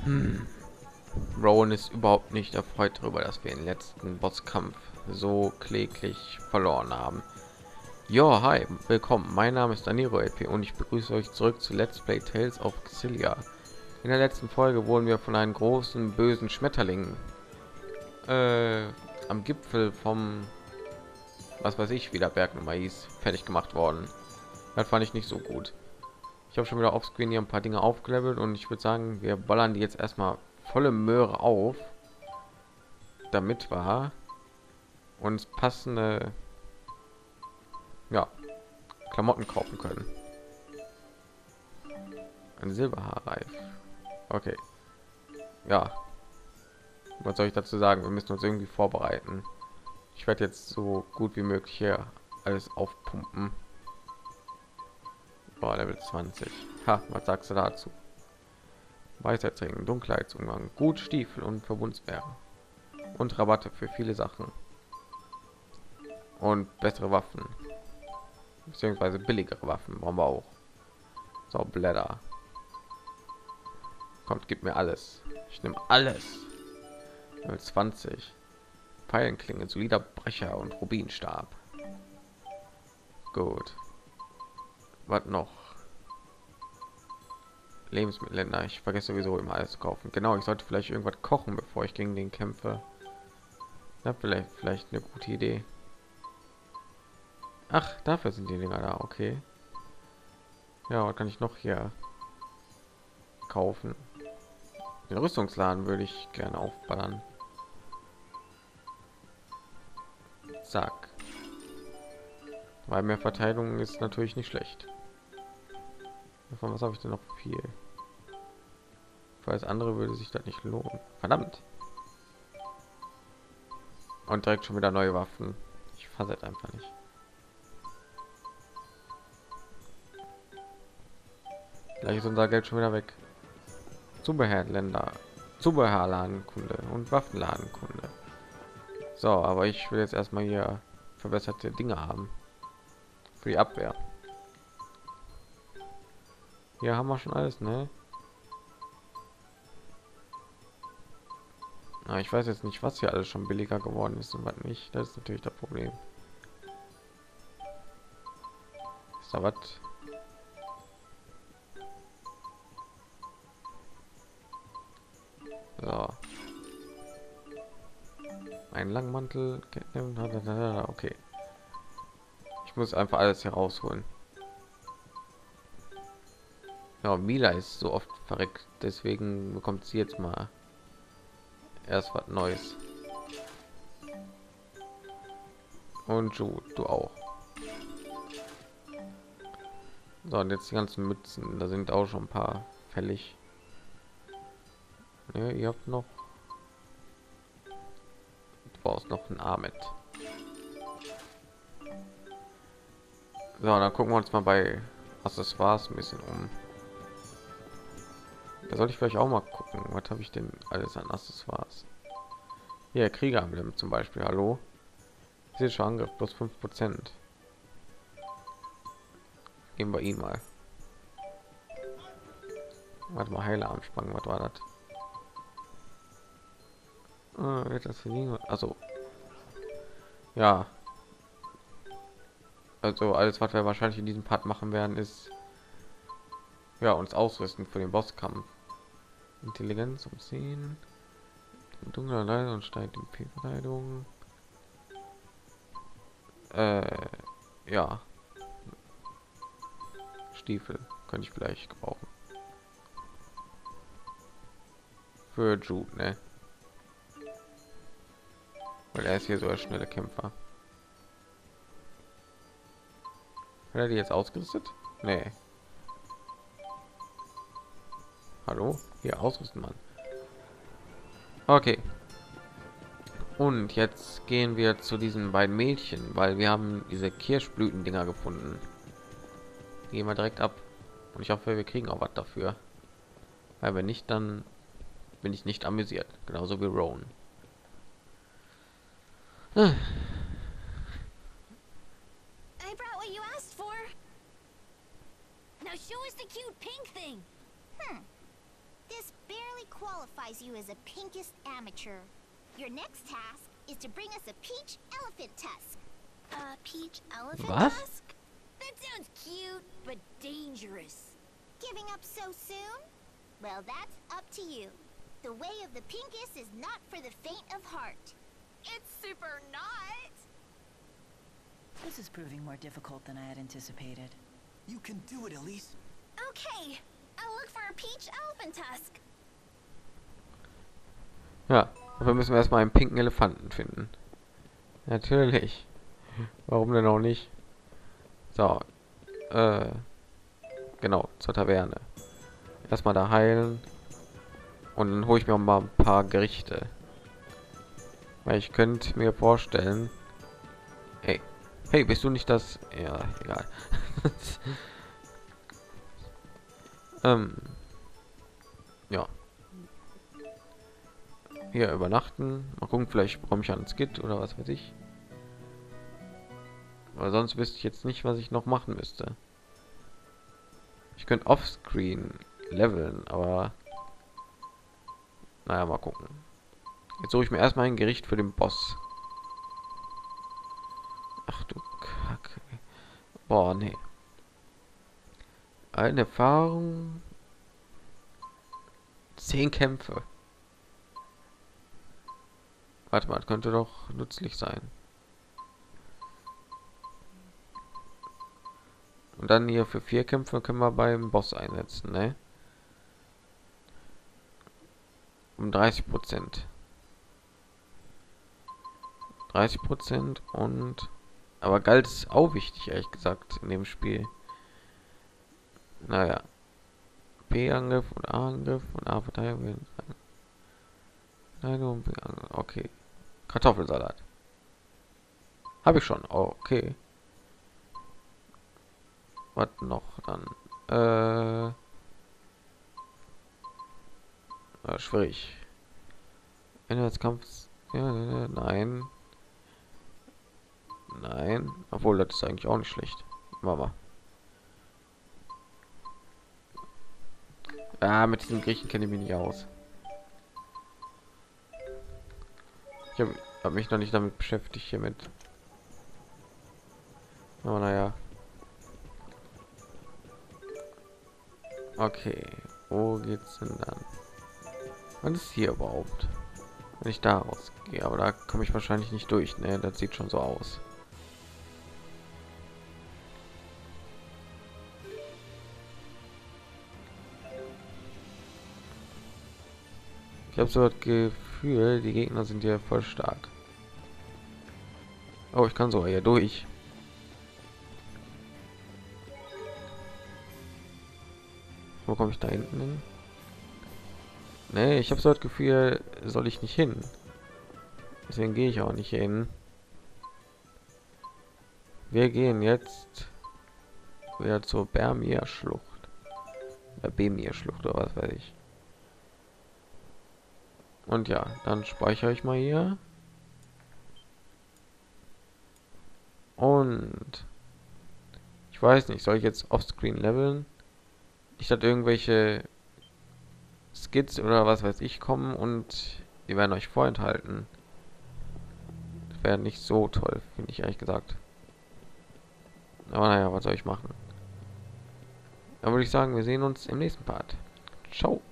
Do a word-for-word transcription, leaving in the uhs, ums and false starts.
Hm. Rowan ist überhaupt nicht erfreut darüber, dass wir den letzten Bosskampf so kläglich verloren haben. Jo, hi, willkommen. Mein Name ist Daniro L P und ich begrüße euch zurück zu Let's Play Tales of Xillia. In der letzten Folge wurden wir von einem großen bösen Schmetterling äh, am Gipfel vom, was weiß ich, wie der Berg Nummer hieß, fertig gemacht worden. Das fand ich nicht so gut. Ich habe schon wieder offscreen hier ein paar Dinge aufgelevelt und ich würde sagen, wir ballern die jetzt erstmal volle Möhre auf, damit wir uns passende, ja, Klamotten kaufen können. Ein Silberhaarreif. Okay. Ja. Was soll ich dazu sagen? Wir müssen uns irgendwie vorbereiten. Ich werde jetzt so gut wie möglich hier alles aufpumpen. Boah, Level zwanzig. Ha, was sagst du dazu? Weitertrinken, Dunkelheitsumgang, gut Stiefel und Verbundsbären. Und Rabatte für viele Sachen. Und bessere Waffen. Beziehungsweise billigere Waffen brauchen wir auch. So, Blätter. Kommt, gib mir alles. Ich nehme alles. Level zwanzig. Pfeilenklinge, solider Brecher und Rubinstab. Gut. Was noch? Lebensmittel. Ich vergesse sowieso immer alles zu kaufen. Genau, ich sollte vielleicht irgendwas kochen, bevor ich gegen den kämpfe. Ja, vielleicht, vielleicht eine gute Idee. Ach, dafür sind die Dinger da. Okay. Ja, was kann ich noch hier kaufen? Den Rüstungsladen würde ich gerne aufballern. Zack. Weil mehr Verteidigung ist natürlich nicht schlecht. Von was habe ich denn noch viel? Für alles andere würde sich das nicht lohnen. Verdammt. Und direkt schon wieder neue Waffen. Ich fasse es einfach nicht. Gleich ist unser Geld schon wieder weg. Zubehörländer, Zubehörladenkunde und Waffenladenkunde. So, aber ich will jetzt erstmal hier verbesserte Dinge haben für die Abwehr. Hier haben wir schon alles, ne? Na, ich weiß jetzt nicht, was hier alles schon billiger geworden ist und was nicht. Das ist natürlich das Problem. Ist da was? So. Ein Langmantel. Okay. Ich muss einfach alles herausholen. Ja, Mila ist so oft verreckt, deswegen bekommt sie jetzt mal erst was Neues. Und du, du auch. So, und jetzt die ganzen Mützen, da sind auch schon ein paar fällig. Ja, ihr habt noch, du brauchst noch ein Armet. So, dann gucken wir uns mal bei Accessoires ein bisschen um. Da sollte ich vielleicht auch mal gucken, was habe ich denn alles an Accessoires. Hier, Krieger zum Beispiel, hallo. Physischer Angriff plus fünf Prozent. Gehen wir ihn mal. Warte mal, Heilarmsprung, was war das? Ah, wird das verliehen? Also, ja. Also alles, was wir wahrscheinlich in diesem Part machen werden, ist ja uns ausrüsten für den Bosskampf. Intelligenz um zehn, dunkler Leiter und steigt die P-Verteidigung. Äh, ja. Stiefel könnte ich vielleicht gebrauchen. Für Jude, ne? Weil er ist hier so ein schneller Kämpfer. Hat er die jetzt ausgerüstet? Nee. Hallo? Hier ausrüsten, Mann. Okay. Und jetzt gehen wir zu diesen beiden Mädchen, weil wir haben diese Kirschblüten-Dinger gefunden. Gehen wir direkt ab. Und ich hoffe, wir kriegen auch was dafür. Weil wenn nicht, dann bin ich nicht amüsiert. Genauso wie Rowan. I brought what you asked for. Now show us the cute pink thing. Hmm. This barely qualifies qualifies you as a pinkest amateur. Your next task is to bring us a peach elephant tusk. A peach elephant Was? tusk? That sounds cute, but dangerous. Giving up so soon? Well, that's up to you. The way of the pinkest is not for the faint of heart. It's super not. This is proving more difficult than I had anticipated. You can do it, Elise. Okay, I'll look for a peach elephant tusk. Ja, dafür müssen wir erstmal einen pinken Elefanten finden. Natürlich. Warum denn auch nicht? So. Äh, genau, zur Taverne. Erstmal da heilen. Und dann hole ich mir mal ein paar Gerichte. Weil ich könnte mir vorstellen... Hey. Hey, bist du nicht das... Ja, egal. ähm. Ja. Hier übernachten. Mal gucken, vielleicht komme ich ans Skit oder was weiß ich. Weil sonst wüsste ich jetzt nicht, was ich noch machen müsste. Ich könnte offscreen leveln, aber naja, mal gucken. Jetzt suche ich mir erstmal ein Gericht für den Boss. Ach du Kacke. Boah, nee. Eine Erfahrung. Zehn Kämpfe. Warte mal, das könnte doch nützlich sein. Und dann hier für vier Kämpfe können wir beim Boss einsetzen, ne? Um dreißig Prozent. dreißig Prozent und... Aber Galt ist auch wichtig, ehrlich gesagt, in dem Spiel. Naja. B-Angriff und A-Angriff und A-Verteidigung. Okay. Kartoffelsalat. Habe ich schon. Oh, okay. Was noch dann? Äh, äh schwierig. Ende des Kampfes. Ja, nein. Nein. Obwohl, das ist eigentlich auch nicht schlecht. Mama. Ja, mit diesen Griechen kenne ich mich nicht aus. Ich habe hab mich noch nicht damit beschäftigt hiermit. Aber naja. Okay, wo geht's denn dann? Was ist hier überhaupt? Wenn ich da rausgehe, aber da komme ich wahrscheinlich nicht durch, ne? Das sieht schon so aus. Ich habe so das Gefühl, die Gegner sind hier voll stark. Oh, ich kann so hier durch. Wo komme ich da hinten hin? Nee, ich habe so das Gefühl, soll ich nicht hin. Deswegen gehe ich auch nicht hin. Wir gehen jetzt wieder zur Bermir-Schlucht. Der Bemir-Schlucht oder was weiß ich. Und ja, dann speichere ich mal hier. Und ich weiß nicht, soll ich jetzt offscreen leveln? Ich hatte irgendwelche Skits oder was weiß ich kommen und die werden euch vorenthalten. Das wäre nicht so toll, finde ich ehrlich gesagt. Aber naja, was soll ich machen? Dann würde ich sagen, wir sehen uns im nächsten Part. Ciao.